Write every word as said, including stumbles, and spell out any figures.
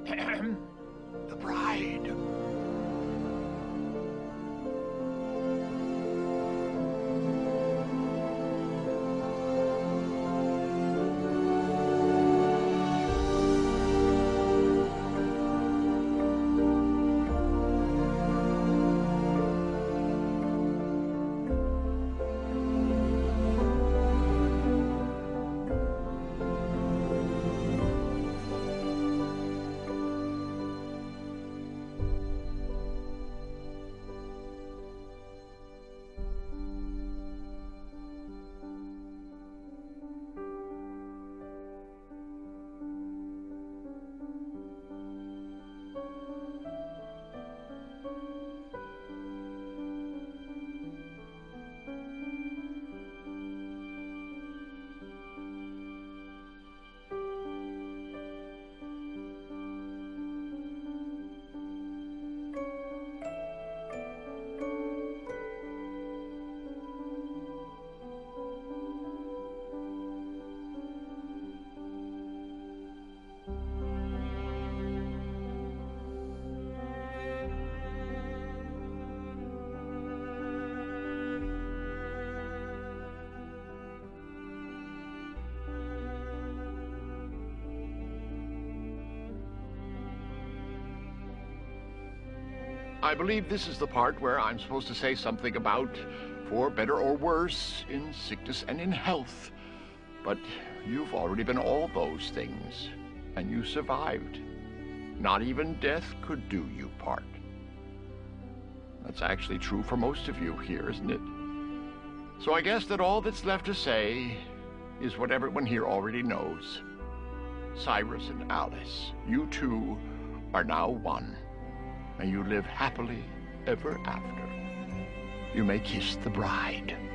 The bride. I believe this is the part where I'm supposed to say something about for better or worse in sickness and in health. But you've already been all those things, and you survived. Not even death could do you part. That's actually true for most of you here, isn't it? So I guess that all that's left to say is what everyone here already knows. Cyrus and Alice, you two are now one. May you live happily ever after. You may kiss the bride.